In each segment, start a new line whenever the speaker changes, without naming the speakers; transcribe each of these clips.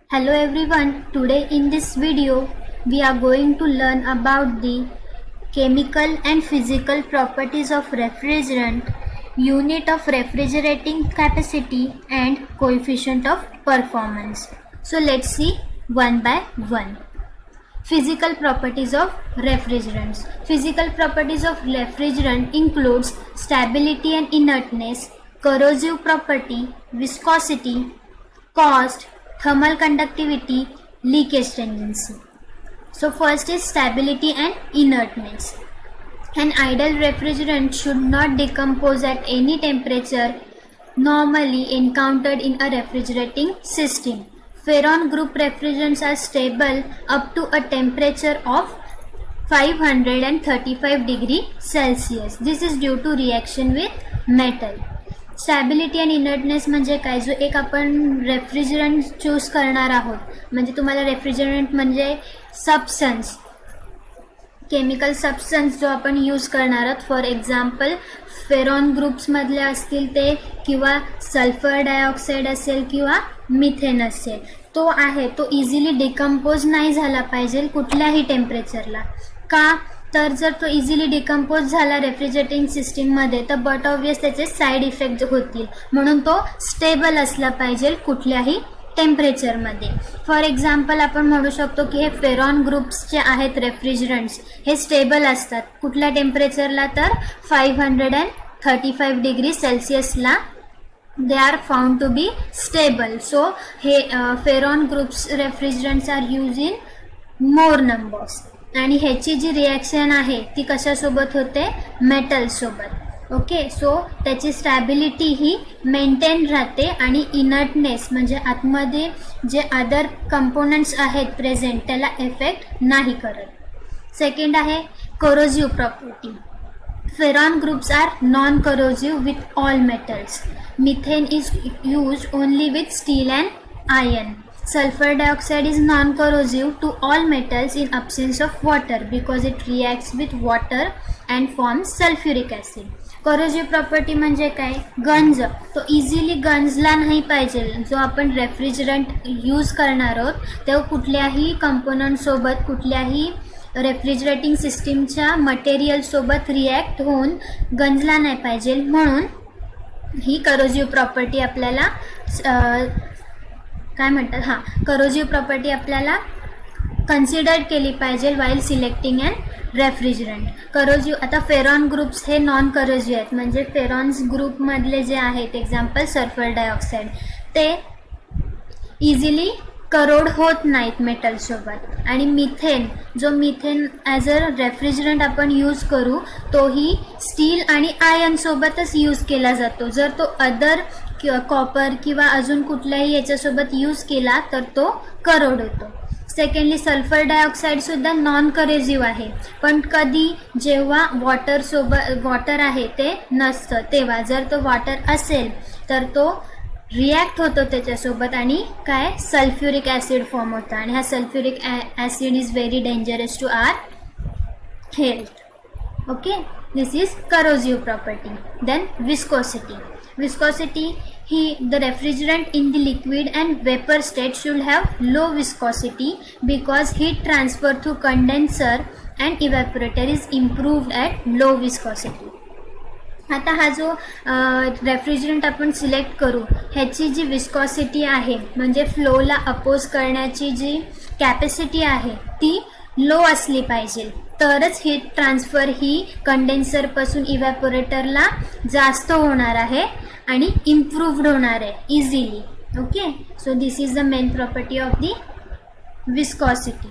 Hello everyone, today in this video we are going to learn about the chemical and physical properties of refrigerant, unit of refrigerating capacity and coefficient of performance. So let's see one by one. Physical properties of refrigerants. Physical properties of refrigerant includes stability and inertness, corrosive property, viscosity, cost, thermal conductivity, leakage tendency. So first is stability and inertness. An ideal refrigerant should not decompose at any temperature normally encountered in a refrigerating system. Freon group refrigerants are stable up to a temperature of 535 degrees Celsius. This is due to reaction with metal. Stability आणि inertness म्हणजे काय, जो एक आपण refrigerant choose करणार आहोत, म्हणजे तुम्हाला रेफ्रिजरंट म्हणजे सबस्टन्स, केमिकल सबस्टन्स जो आपण यूज करणार आहोत. फॉर एक्झाम्पल फेरॉन ग्रुप्समधले असतील ते, किंवा सल्फर डायऑक्साईड असेल किंवा मिथेन असेल, तो आहे तो इझिली डिकम्पोज नाही झाला पाहिजे कुठल्याही टेम्परेचरला. का तर जर तो इझिली डिकम्पोज झाला रेफ्रिजरेटिंग सिस्टीममध्ये तर बट ऑब्वियस त्याचे साईड इफेक्ट होतील, म्हणून तो स्टेबल असला पाहिजे कुठल्याही टेम्परेचरमध्ये. फॉर एक्झाम्पल आपण म्हणू शकतो की हे फेरॉन ग्रुप्स जे आहेत रेफ्रिजरंट्स हे स्टेबल असतात कुठल्या टेम्परेचरला, तर 535 डिग्री सेल्सिअसला they are found to be stable. So हे freon groups refrigerants are use in more numbers. आणि ह्याची जी रिॲक्शन आहे ती कशासोबत होते, मेटल सोबत. ओके, सो त्याची स्टॅबिलिटी ही मेंटेन राहते आणि इनर्टनेस म्हणजे आतमध्ये जे अदर कंपोनंट्स आहेत प्रेझेंट त्याला इफेक्ट नाही करत. सेकंड आहे corrosive property. Freon groups are non corrosive with all metals. Methane is used only with steel and iron. Sulfur dioxide is non-corrosive to all metals in absence of water because it reacts with water and forms sulfuric acid. Corrosive property म्हणजे काय, गंज, तो easily गंजला नाही पाहिजे. जो आपण refrigerant use करणार आहोत तेव्हा कुठल्याही कंपोनंट सोबत, कुठल्याही रेफ्रिजरेटिंग सिस्टीमच्या मटेरियल सोबत रिॲक्ट होऊन गंजला नाही पाहिजे, म्हणून ही corrosive प्रॉपर्टी आपल्याला काय म्हणतात, करोसिव्ह प्रॉपर्टी आपल्याला कन्सिडर केली पाहिजे while selecting and refrigerant. Corrosive, आता फेरॉन ग्रुप्स हे नॉन करोसिव्ह आहेत, म्हणजे फेरॉन्स ग्रुपमधले जे आहेत एक्झाम्पल सल्फर डायऑक्साईड, ते इझिली करोड होत नाहीत मेटलसोबत. आणि मिथेन, जो मिथेन ॲज अ रेफ्रिजरंट आपण यूज करू तोही स्टील आणि आयर्नसोबतच यूज केला जातो. जर तो अदर कॉपर किंवा अजून कुठल्याही याच्यासोबत यूज केला तर तो करोड होतो. सेकंडली सल्फर डायऑक्साईड सुद्धा नॉन करोसिव्ह आहे, पण कधी जेव्हा वॉटर आहे ते नसतं तेव्हा. जर तो वॉटर असेल तर तो रिॲक्ट होतो त्याच्यासोबत आणि काय, सल्फ्युरिक ॲसिड फॉर्म होतं, आणि हा sulphuric acid is very dangerous to our health. Okay, this is corrosive property. Then viscosity. Viscosity, the refrigerant in the liquid and vapor state should have low viscosity because heat transfer through condenser and evaporator is improved at low viscosity. आता हा जो refrigerant आपण select करू ह्याची जी viscosity आहे म्हणजे फ्लोला oppose करण्याची जी capacity आहे ती लो असली पाहिजे, तरच हीट ट्रान्सफर ही कंडेन्सरपासून इव्हॅपोरेटरला जास्त होणार आहे आणि इम्प्रूव्ड होणार आहे easily. Okay, so this is the main property of the viscosity.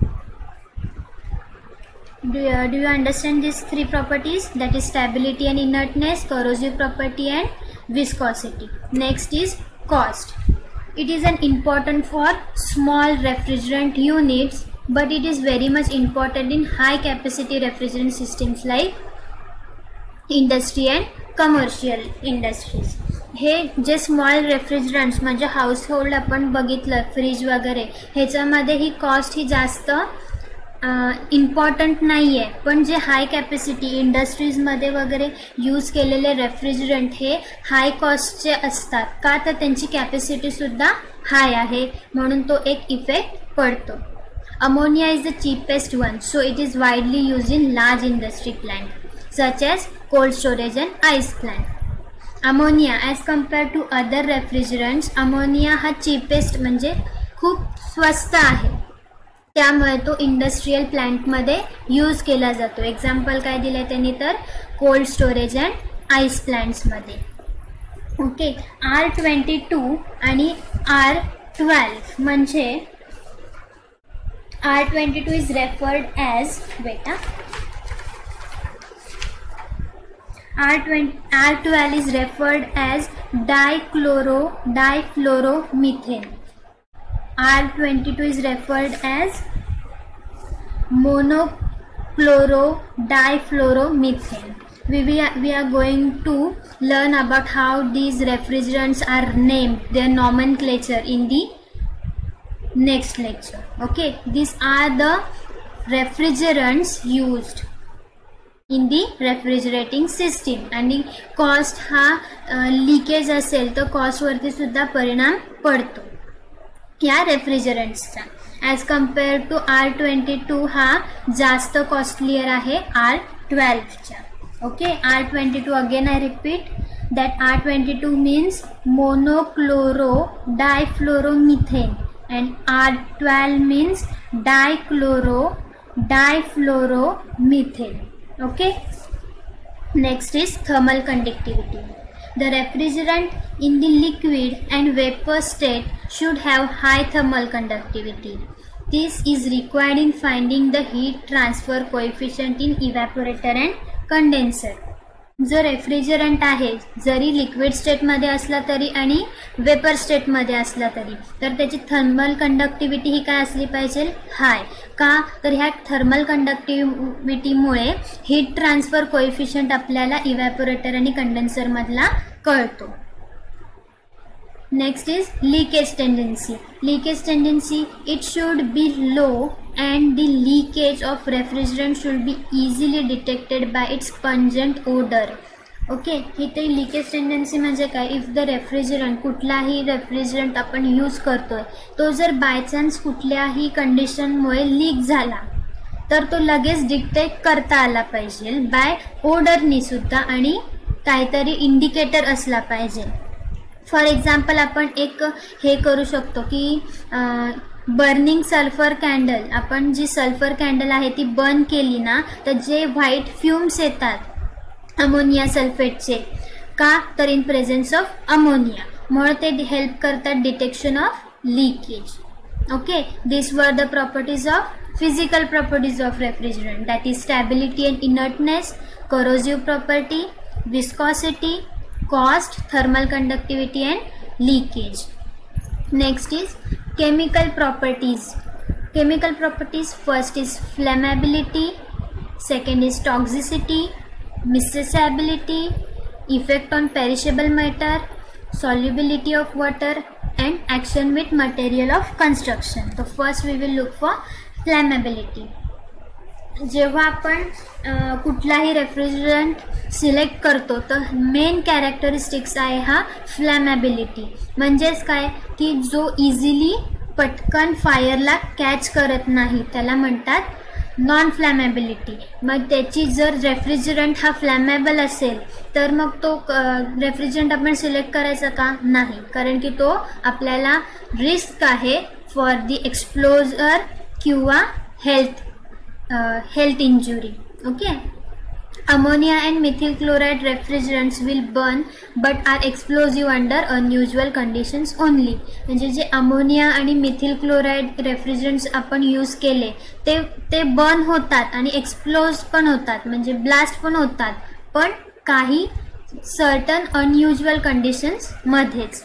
Do you understand these three properties? That is stability and inertness, corrosive property and viscosity. Next is cost. It is an important for small refrigerant units, but it is very much important in high capacity refrigerant systems like industry and commercial industries. हे जे small रेफ्रिजरंट्स म्हणजे household आपण बघितलं fridge वगैरे ह्याच्यामध्ये ही cost ही जास्त important नाही आहे, पण जे हाय कॅपॅसिटी इंडस्ट्रीजमध्ये वगैरे यूज केलेले रेफ्रिजरंट हे हाय कॉस्टचे असतात का, तर त्यांची कॅपॅसिटीसुद्धा हाय आहे, म्हणून तो एक इफेक्ट पडतो. Ammonia is the cheapest one, so it is widely use in large industry plant such as cold storage and ice plant. Ammonia as compare to other refrigerants, ammonia हा चीपेस्ट म्हणजे खूप स्वस्त आहे, त्यामुळे तो इंडस्ट्रियल प्लांटमध्ये use केला जातो. एक्झाम्पल काय दिलं आहे त्यांनी, तर कोल्ड स्टोरेज अँड आईस प्लांट्समध्ये. ओके, R22 आणि R12 म्हणजे R22 is referred as R12 is referred as dichloromethane. R22 is referred as monochloro-difluoromethane. We are going to learn about how these refrigerants are named, their nomenclature in the next lecture. Okay, these are the refrigerants used in the refrigerating system. आणि cost हा leakage असेल तर कॉस्टवरती सुद्धा परिणाम पडतो या रेफ्रिजरंट्सचा. As compare to R22 हा जास्त कॉस्टलियर आहे R12च्या. Okay, R22 again I repeat that R22 means monochloro difluoromethane and R12 means dichloro difluoromethane. Okay, next is thermal conductivity. The refrigerant in the liquid and vapor state should have high thermal conductivity. This is required in finding the heat transfer coefficient in evaporator and condenser. जो refrigerant आहे जरी liquid स्टेटमध्ये असला तरी आणि vapour स्टेटमध्ये असला तरी, तर त्याची थर्मल कंडक्टिव्हिटी ही काय असली पाहिजे, हाय. का, तर ह्या थर्मल कंडक्टिव्हिटीमुळे हीट ट्रान्सफर कोएफिशियंट आपल्याला इव्हॅपोरेटर आणि कंडेन्सरमधला कळतो. Next is leakage tendency. Leakage tendency, it should be low and the leakage of refrigerant should be easily detected by its pungent odor. Okay, इथे लिकेज टेंडन्सी म्हणजे काय, if the refrigerant, कुठलाही refrigerant आपण use करतोय तो जर by chance कुठल्याही कंडिशनमुळे leak झाला तर तो लगेच डिटेक्ट करता आला पाहिजे बाय ओडरनी सुद्धा, आणि काहीतरी इंडिकेटर असला पाहिजे. फॉर एक्झाम्पल आपण एक हे करू शकतो की बर्निंग सल्फर कॅन्डल, आपण जी सल्फर कॅन्डल आहे ती बर्न केली ना तर जे व्हाईट फ्युम्स येतात अमोनिया सल्फेटचे, का, तर इन प्रेझेन्स ऑफ अमोनिया, म्हणून ते हेल्प करतात detection of leakage. Okay, this were the properties of physical properties of refrigerant, that is stability and inertness, corrosive property, viscosity, cost, thermal conductivity and leakage. Next is chemical properties. Chemical properties, first is flammability, second is toxicity, miscibility, effect on perishable matter, solubility of water and action with material of construction. So first we will look for flammability. जेव्हा आपण कुठलाही refrigerant select करतो तर main characteristics आहे हा फ्लॅमॅबिलिटी. म्हणजेच काय की जो इझिली पटकन फायरला कॅच करत नाही त्याला म्हणतात नॉन फ्लॅमॅबिलिटी. मग त्याची जर रेफ्रिजरंट हा फ्लॅमेबल असेल तर मग तो रेफ्रिजरंट आपण सिलेक्ट करायचा का, नाही, कारण की तो आपल्याला रिस्क आहे फॉर दी एक्सप्लोजर किंवा health injury. Okay, ammonia and methyl chloride refrigerants will burn but are explosive under unusual conditions only. म्हणजे जे अमोनिया आणि मिथिल क्लोराइड रेफ्रिजरंट्स आपण यूज केले ते बर्न होतात आणि एक्सप्लोज पण होतात, म्हणजे ब्लास्ट पण होतात, पण काही सर्टन अनयुज्युअल कंडिशन्स मध्येच.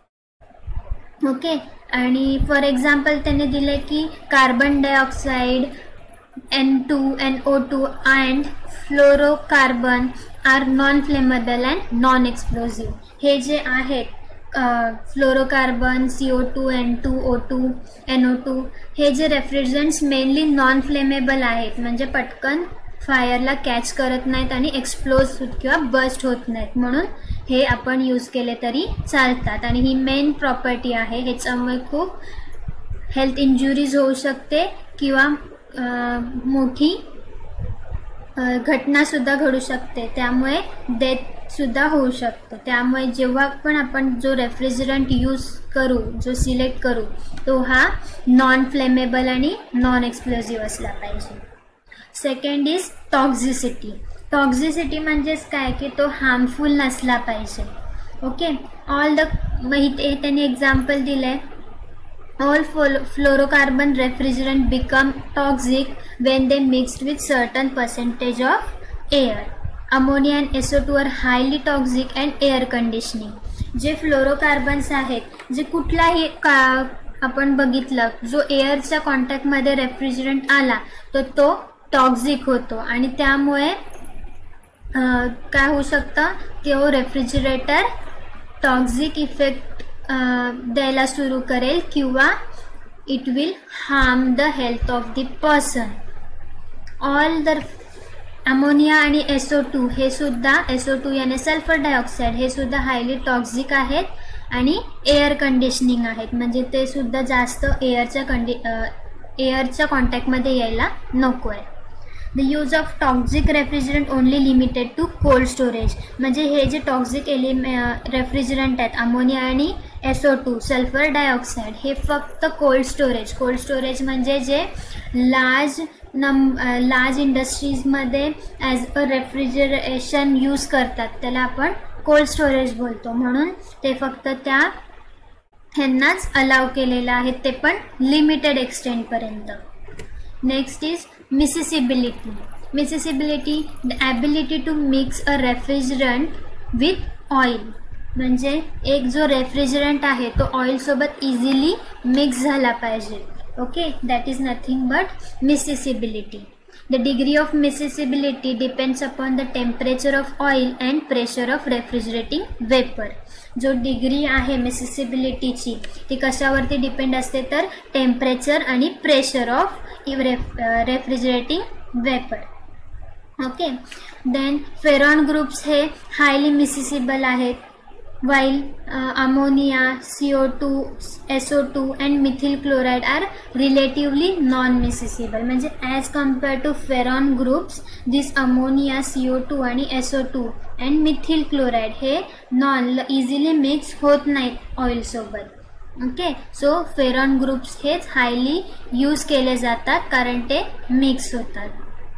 ओके, आणि फॉर एक्झाम्पल त्याने दिले की carbon dioxide, N2, NO2 and fluorocarbon are non-flammable and non-explosive. हे जे आहेत फ्लोरोकार्बन, CO2, N2O2, NO2 हे जे रेफ्रिजरंट्स मेनली नॉन फ्लेमेबल आहेत, म्हणजे पटकन फायरला कॅच करत नाहीत आणि एक्सप्लोज किंवा बस्ट होत नाहीत, म्हणून हे आपण यूज केले तरी चालतात. आणि ही मेन प्रॉपर्टी आहे. ह्याच्यामुळे खूप हेल्थ इंजुरीज होऊ शकते किंवा मोठी घटनासुद्धा घडू शकते, त्यामुळे डेथसुद्धा होऊ शकते. त्यामुळे जेव्हा पण आपण जो रेफ्रिजरंट यूज करू, जो सिलेक्ट करू, तो हा नॉन फ्लेमेबल आणि नॉन एक्सप्लोजिव्ह असला पाहिजे. Second is टॉक्झिसिटी. टॉक्झिसिटी म्हणजेच काय की तो हार्मफुल नसला पाहिजे. ओके, ऑल द त्यांनी एक्झाम्पल दिलं आहे. All fluorocarbon refrigerant become toxic when they mixed with certain percentage of air. Ammonia and SO2 are highly toxic and air conditioning. जे फ्लोरोकार्बन्स आहेत, जे कुठलाही आपण बघितलं, जो एअरच्या कॉन्टॅक्टमध्ये रेफ्रिजरंट आला तर तो टॉक्सिक होतो आणि त्यामुळे काय होऊ शकतं, तो रेफ्रिजरेटर टॉक्सिक इफेक्ट द्यायला सुरू करेल किंवा it will harm the health of the person. All the ammonia आणि SO2 हे सुद्धा, SO2 याने सल्फर डायऑक्साईड, हे सुद्धा हायली टॉक्सिक आहेत आणि एअर कंडिशनिंग आहेत, म्हणजे ते सुद्धा जास्त एअरच्या कॉन्टॅक्टमध्ये यायला नको आहे. The use of toxic refrigerant only limited to cold storage. म्हणजे हे जे टॉक्सिक रेफ्रिजरंट आहेत, अमोनिया आणि SO2, सल्फर डायऑक्साईड, हे फक्त कोल्ड स्टोरेज म्हणजे जे लार्ज इंडस्ट्रीजमध्ये ॲज अ रेफ्रिजरेशन यूज करतात, त्याला आपण कोल्ड स्टोरेज बोलतो. म्हणून ते फक्त त्या ह्यांनाच अलाव केलेलं आहे, ते पण लिमिटेड एक्सटेंटपर्यंत. Next is miscibility. The ability to mix a refrigerant with oil. म्हणजे एक जो रेफ्रिजरंट आहे तो ऑइलसोबत इझिली मिक्स झाला पाहिजे. Okay, that is nothing but miscibility. The degree of miscibility depends upon the temperature of oil and pressure of refrigerating vapour. जो degree आहे मिसेसिबिलिटीची ती कशावरती डिपेंड असते, तर टेम्परेचर आणि pressure of refrigerating vapour. Okay, then freon groups हे highly miscible आहेत, while ammonia, CO2, SO2 and methyl chloride are relatively non-miscible. म्हणजे as compared to ferron groups, this ammonia, CO2 आणि SO2 and methyl chloride हे easily mix होत नाहीत oil सोबत. Okay, so freon groups हेच highly use केले जातात कारण ते मिक्स होतात.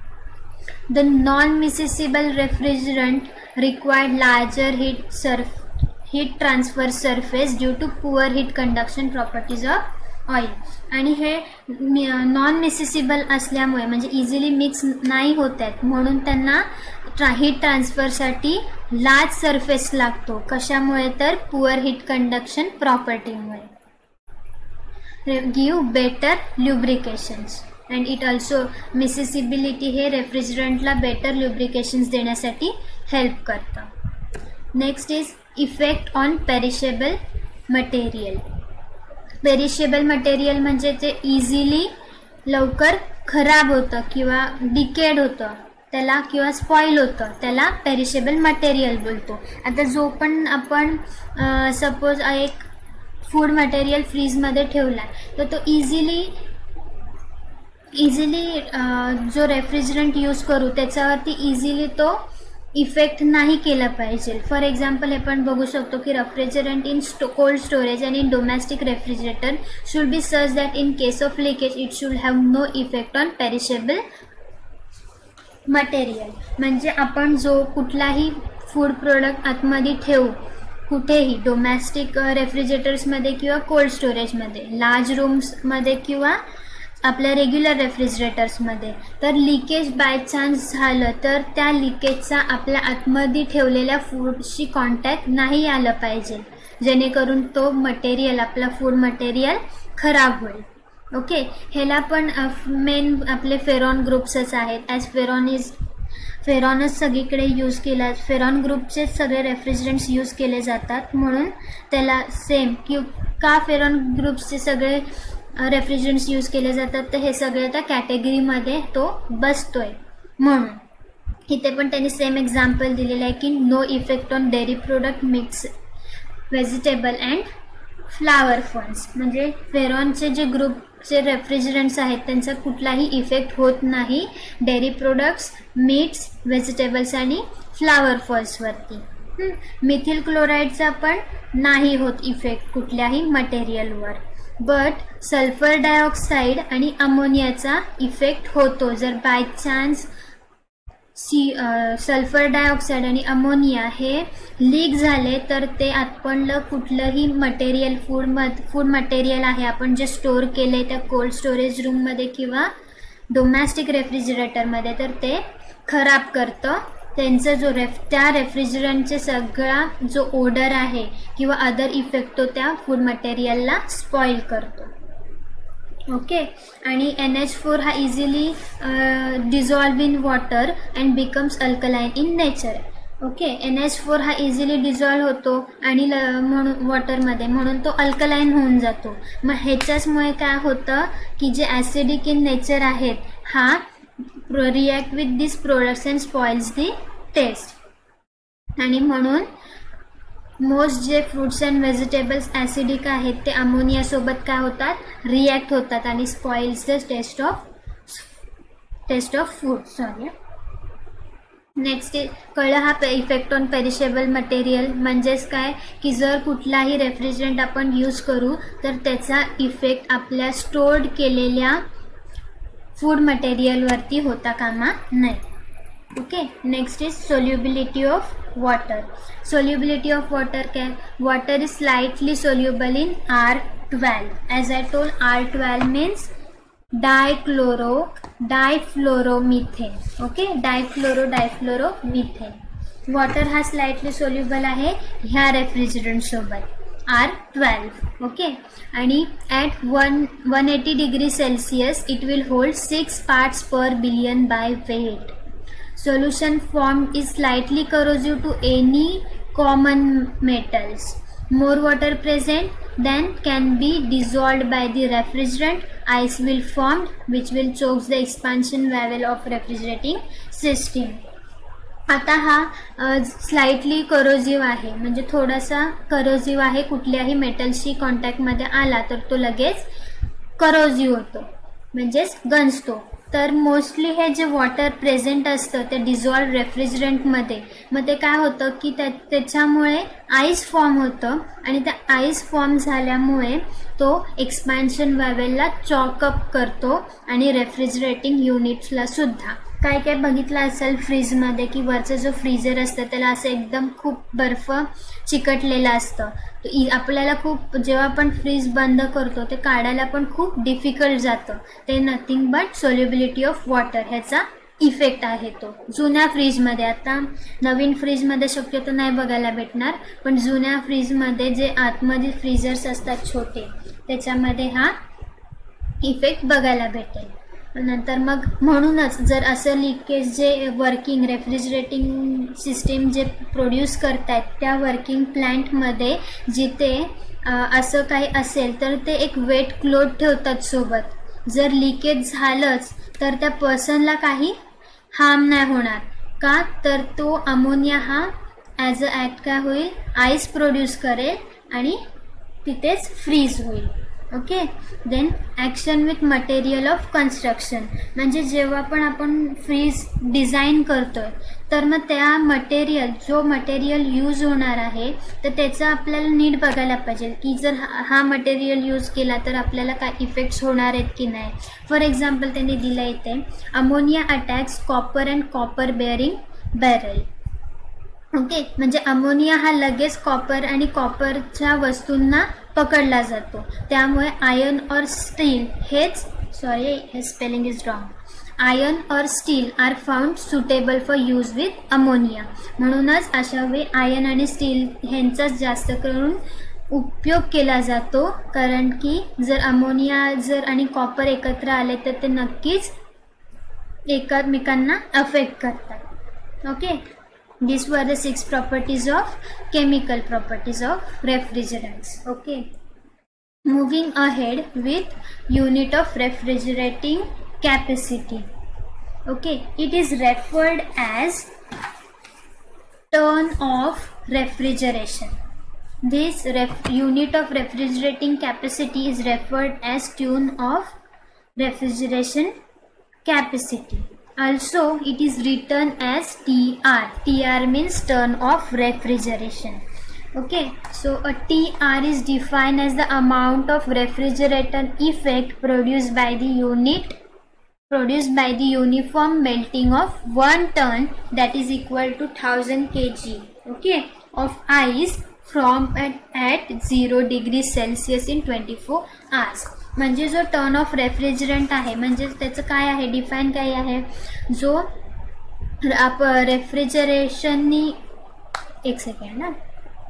The non miscible refrigerant required larger heat transfer surface due to poor heat conduction properties of oil. आणि हे नॉन मिसेसिबल असल्यामुळे म्हणजे इझिली मिक्स नाही होत आहेत, म्हणून त्यांना हीट ट्रान्सफरसाठी लार्ज सरफेस लागतो. कशामुळे, तर पुअर हीट कंडक्शन प्रॉपर्टीमुळे. Give better lubrications and it also miscibility हे रेफ्रिजरंटला बेटर ल्युब्रिकेशन्स देण्यासाठी हेल्प करतं. Next is effect on perishable material. Perishable material म्हणजे ते इझिली लवकर खराब होतं किंवा डिकेड होतं त्याला, किंवा स्पॉईल होतं, त्याला पेरिशेबल मटेरियल बोलतो. आता जो पण आपण सपोज एक फूड मटेरियल फ्रीजमध्ये ठेवला तर तो इझिली जो रेफ्रिजरंट यूज करू त्याच्यावरती इझिली तो इफेक्ट नाही केला पाहिजे. फॉर एक्झाम्पल आपण बघू शकतो की रेफ्रिजरंट इन कोल्ड स्टोरेज आणि in domestic refrigerator should be such that in case of leakage it should have no effect on perishable material. म्हणजे आपण जो कुठलाही फूड प्रोडक्ट आतमध्ये ठेवू, कुठेही डोमेस्टिक रेफ्रिजरेटर्समध्ये किंवा कोल्ड स्टोरेजमध्ये, लार्ज रूम्समध्ये किंवा आपल्या रेग्युलर रेफ्रिजरेटर्समध्ये, तर लिकेज बाय चान्स झालं तर त्या लिकेजचा आपल्या आतमध्ये ठेवलेल्या फूडशी कॉन्टॅक्ट नाही आलं पाहिजे, जेणेकरून तो मटेरियल, आपला फूड मटेरियल खराब होईल. ओके, ह्याला पण मेन आपले फेरॉन ग्रुप्सच आहेत. ॲज फेरॉनच सगळीकडे यूज केला, फेरॉन ग्रुपचे सगळे रेफ्रिजरंट्स यूज केले जातात, म्हणून त्याला सेम का फेरॉन ग्रुपचे सगळे रेफ्रिजरंट्स यूज केले जातात, तर हे सगळे त्या कॅटेगरीमध्ये तो बसतोय. म्हणून इथे पण त्यांनी सेम एक्झाम्पल दिलेलं आहे की no effect on dairy product, mix vegetable and flower forms. म्हणजे फेरॉनचे जे ग्रुपचे रेफ्रिजरंट्स आहेत त्यांचा कुठलाही इफेक्ट होत नाही डेअरी प्रोडक्ट्स, मीट्स, व्हेजिटेबल्स आणि फ्लावर फॉल्सवरती. मिथिल क्लोराईडचा पण नाही होत इफेक्ट कुठल्याही मटेरियलवर. बट सल्फर डायऑक्साईड आणि अमोनियाचा इफेक्ट होतो. जर बाय चान्स सल्फर डायऑक्साईड आणि अमोनिया हे लीक झाले तर ते आपलं कुठलंही मटेरियल फूड मटेरियल आहे आपण जे स्टोअर केले त्या कोल्ड स्टोरेज रूममध्ये किंवा डोमेस्टिक रेफ्रिजरेटरमध्ये, तर ते खराब करतं. त्यांचा जो त्या रेफ्रिजरंटचे सगळा जो ओडर आहे किंवा अदर इफेक्ट तो त्या फूड मटेरियलला स्पॉईल करतो. ओके. आणि NH4 हा easily dissolve in water and becomes alkaline in nature. Okay. NH4 हा इझिली डिझॉल्व होतो आणि म्हणून वॉटरमध्ये, म्हणून तो अल्कलाइन होऊन जातो. मग ह्याच्याचमुळे काय होतं की जे ॲसिडिक इन नेचर आहेत हा react with this products and spoils the taste. आणि म्हणून मोस्ट जे फ्रूट्स अँड व्हेजिटेबल्स ॲसिडिक आहेत ते अमोनियासोबत काय होतात, रिॲक्ट होतात आणि spoils the taste of food. Next कळलं हा इफेक्ट ऑन पेरिशेबल मटेरियल. म्हणजेच काय की जर कुठलाही रेफ्रिजरंट आपण यूज करू तर त्याचा इफेक्ट आपल्या स्टोर्ड केलेल्या फूड मटेरियलवरती होता कामा नाही. Okay. Next is solubility of water. Solubility of water काय, water is slightly soluble in R12. As I told R12 means difluoromethane. Okay. Difluoromethane. Water हा स्लाइटली सोल्युबल आहे ह्या रेफ्रिजरंट सोबत R12. ओके. आणि at 180 degree Celsius it will hold 6 parts per billion by weight. Solution formed is slightly corrosive to any common metals. More water present then can be dissolved by the refrigerant. Ice will form which will choke the expansion valve of refrigerating system. आता हा slightly करोजिव्ह आहे, म्हणजे थोडासा करोजिव्ह आहे. कुठल्याही मेटलशी कॉन्टॅक्टमध्ये आला तर तो लगेच करोजिव्ह होतो, म्हणजेच गंजतो. तर मोस्टली हे जे वॉटर प्रेझेंट असतं ते डिझॉल्व रेफ्रिजरंटमध्ये, मग ते काय होतं की त्याच्यामुळे आईस फॉर्म होतं आणि त्या आईस फॉर्म झाल्यामुळे तो एक्सपॅन्शन व्हॅवेलला चॉकअप करतो आणि रेफ्रिजरेटिंग युनिट्सला सुद्धा. काय काय बघितलं असेल फ्रीजमध्ये की वरचं जो फ्रीजर असतं त्याला असं एकदम खूप बर्फ चिकटलेला असतं. आपल्याला खूप जेव्हा आपण फ्रीज बंद करतो ते काढायला पण खूप डिफिकल्ट जातं. ते nothing but solubility of water ह्याचा इफेक्ट आहे तो जुन्या फ्रीजमध्ये. आता नवीन फ्रीजमध्ये शक्यतो नाही बघायला भेटणार, पण जुन्या फ्रीजमध्ये जे आतमध्ये फ्रीजर्स असतात छोटे त्याच्यामध्ये हा इफेक्ट बघायला भेटेल. नंतर मग म्हणूनच जर असं लिकेज जे वर्किंग रेफ्रिजरेटिंग सिस्टीम जे प्रोड्यूस करतात त्या वर्किंग प्लॅन्टमध्ये जिथे असं काही असेल तर ते एक वेट क्लोथ ठेवतात सोबत. जर लिकेज झालंच तर त्या पर्सनला काही हार्म नाही होणार. का तर तो अमोनिया हा ॲज अ ॲक्ट काय होईल, आईस प्रोड्यूस करेल आणि तिथेच फ्रीज होईल. Okay. Then action with material of construction. म्हणजे जेव्हा पण आपण फ्रीज डिझाईन करतोय तर मग त्या जो मटेरियल यूज होणार आहे तर त्याचं आपल्याला नीट बघायला पाहिजे की जर हा मटेरियल यूज केला तर आपल्याला काय इफेक्ट्स होणार आहेत की नाही. फॉर एक्झाम्पल त्यांनी दिलं इथे ammonia attacks copper and copper bearing barrel. Okay. म्हणजे अमोनिया हा लगेच कॉपर आणि कॉपरच्या वस्तूंना पकडला जातो. त्यामुळे आयर्न और स्टील हे स्पेलिंग इज रॉंग. आयर्न और steel are found suitable for use with ammonia. म्हणूनच अशा वेळी आयर्न आणि स्टील ह्यांचाच जास्त करून उपयोग केला जातो, कारण की जर अमोनिया आणि कॉपर एकत्र आले तर ते नक्कीच एकमेकांना अफेक्ट करतात. Okay, these were the 6 properties of chemical properties of refrigerants. Okay, moving ahead with unit of refrigerating capacity. Okay, it is referred as turn of refrigeration. This unit of refrigerating capacity is referred as turn of refrigeration capacity. Also, it is written as TR. TR means turn of refrigeration. Okay, so a TR is defined as the amount of refrigerant effect produced by the uniform melting of 1 ton, that is equal to 1000 kg, okay, of ice from at 0 degree Celsius in 24 hours. म्हणजे जो turn off refrigerant आहे म्हणजे त्याचं काय आहे, define काय आहे, जो रेफ्रिजरेशननी एक सेकंड ना,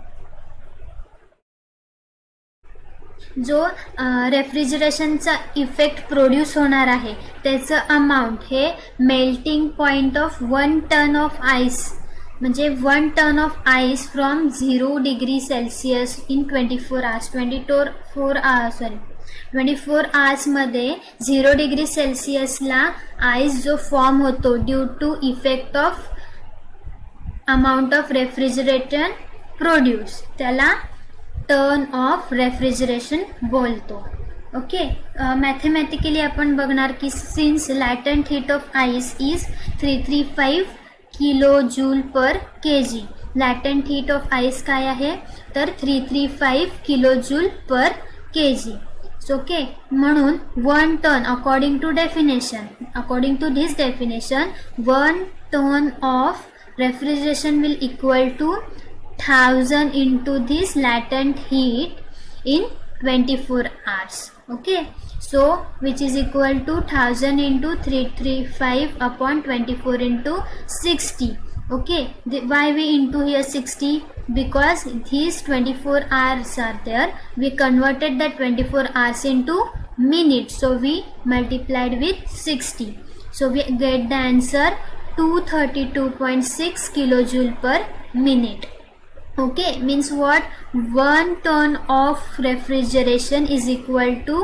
जो रेफ्रिजरेशनचा इफेक्ट प्रोड्यूस होणार आहे त्याचं अमाऊंट हे melting point of 1 ton of ice, म्हणजे 1 ton of ice from 0 degree Celsius in 24 hours मध्ये 0 डिग्री सेल्सिअसला आईस जो फॉर्म होतो due to effect of amount of refrigerator produce, त्याला टर्न ऑफ रेफ्रिजरेशन बोलतो. ओके, मॅथमॅटिकली आपण बघणार की since latent heat of ice is 335 kilo joule per kg. Latent heat of ice काय आहे तर 335 kilo joule per kg. Okay, म्हणून 1 ton according to this definition 1 ton of refrigeration will equal to 1000 into this latent heat in 24 hours. Okay, so which is equal to 1000 into 335 upon 24 into 60. Okay, why we into here 60? Because these 24 hours are there, we converted the 24 hours into minutes, so we multiplied with 60, so we get the answer 232.6 kilojoule per minute. Okay, means what? 1 ton of refrigeration is equal to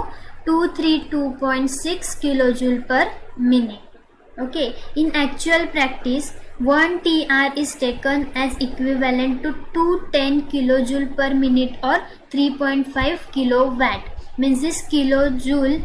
232.6 kilojoule per minute. Okay, in actual practice 1 TR is taken as equivalent to 210 kilojoule per minute or 3.5 kilowatt. Means this kilojoule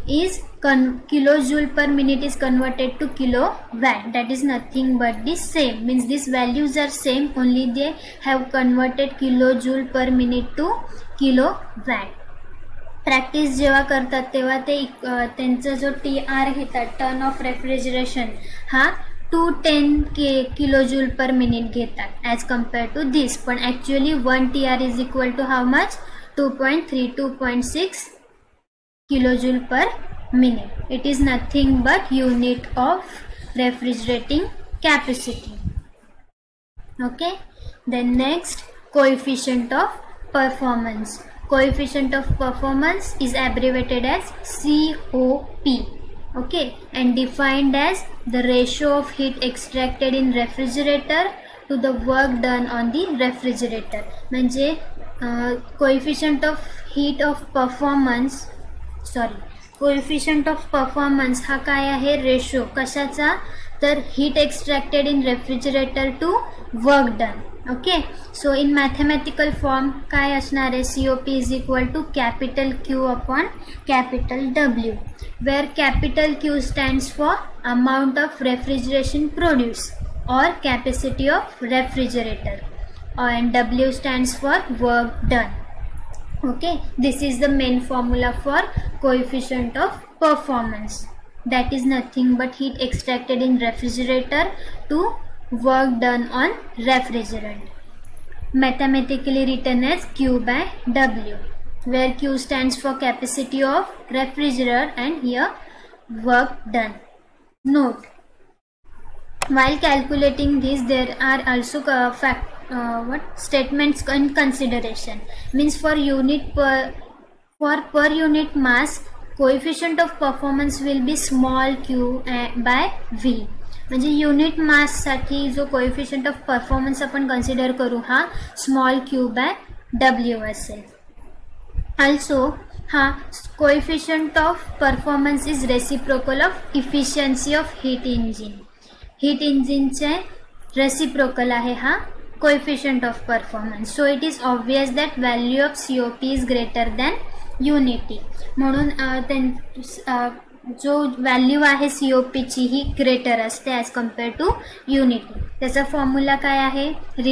per minute is converted to kilowatt. That is nothing but the same. Means these values are same, only they have converted kilojoule per minute to kilowatt. Practice जेव्हा करतात तेव्हा ते त्यांचा जो TR घेतात, turn of refrigeration, हा 210 kilojoule per minute घेतात as compare to this. पण actually 1 TR is equal to how much? 2.32.6 kilojoule per minute. It is nothing but unit of refrigerating capacity. Okay, then next, coefficient of performance. Coefficient of performance is abbreviated as COP. Okay, and defined as the ratio of heat extracted in refrigerator to the work done on the refrigerator. म्हणजे coefficient of heat of performance, coefficient of performance हा काय आहे? Ratio कशाचा? तर heat extracted in refrigerator to work done. Okay, so in mathematical form काय असणार आहे? COP is equal to capital Q upon capital W, where capital Q stands for amount of refrigeration produce और capacity of refrigerator, and W stands for work done. Okay, this is the main formula for coefficient of performance. That is nothing but heat extracted in refrigerator to work done on refrigerant. Mathematically written as Q by W, where Q stands for capacity of refrigerator and here work done. Note, while calculating this, there are also statements in consideration. Means for per unit mass, coefficient of performance will be small q by V. म्हणजे unit माससाठी जो coefficient of performance आपण consider करू हा small q by W असेल. Also हा coefficient of performance is reciprocal of efficiency of heat engine. Heat इंजिनचे reciprocal आहे हा coefficient of performance. So it is obvious that value of COP is greater than unity. म्हणून जो value आहे COPची ही ग्रेटर असते ॲज कम्पेअर टू युनिटी. त्याचा फॉर्म्युला काय आहे?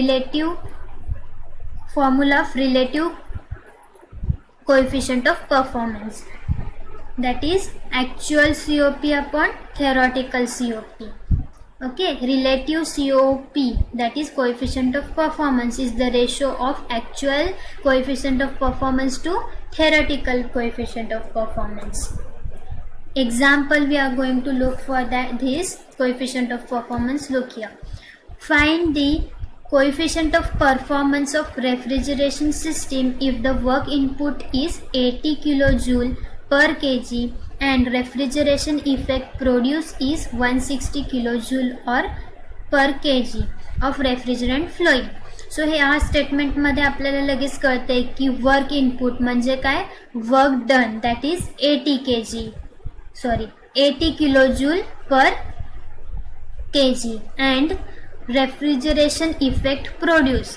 Formula of relative coefficient of performance, that is actual COP upon theoretical COP. Okay, relative COP, that is coefficient of performance, is the ratio of actual coefficient of performance to theoretical coefficient of performance. Example, we are going to look for that this coefficient of performance. Look here. Find the coefficient of performance of refrigeration system if the work input is 80 kilojoule per kg and refrigeration effect produced is 160 kilojoule or per kg of refrigerant fluid. So हे या स्टेटमेंटमध्ये आपल्याला लगेच कळते की work input म्हणजे काय? Work done, that is 80 kilojoule per kg and refrigeration effect produced,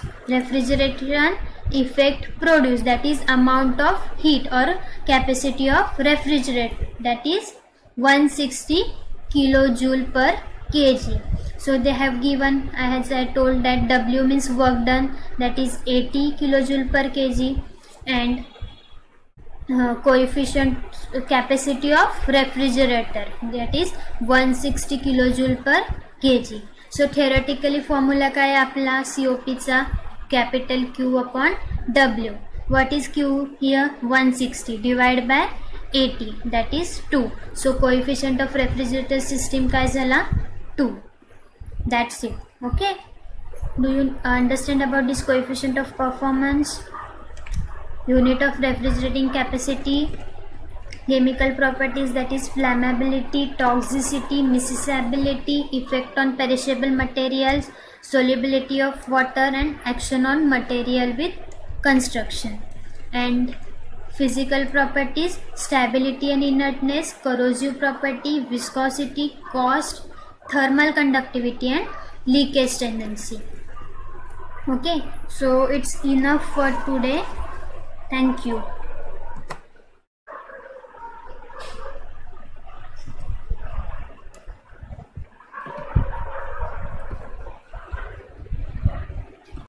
that is amount of heat or capacity of refrigerant, that is 160 kilojoule per kg. So they have given, as I told, that W means work done, that is 80 kilojoule per kg, and coefficient capacity of refrigerator, that is 160 kilojoule per kg. So theoretically formula काय आपला COP चा? capital Q upon W. What is Q here? 160 divided by 80, that is 2. So coefficient of refrigerator system काय झाला? 2. That's it. Okay, do you understand about this coefficient of performance? Unit of refrigerating capacity, chemical properties, that is flammability, toxicity, miscibility, effect on perishable materials, solubility of water, and action on material with construction. And physical properties, stability and inertness, corrosive property, viscosity, cost, thermal conductivity, and leakage tendency. Okay, so it's enough for today. Thank you.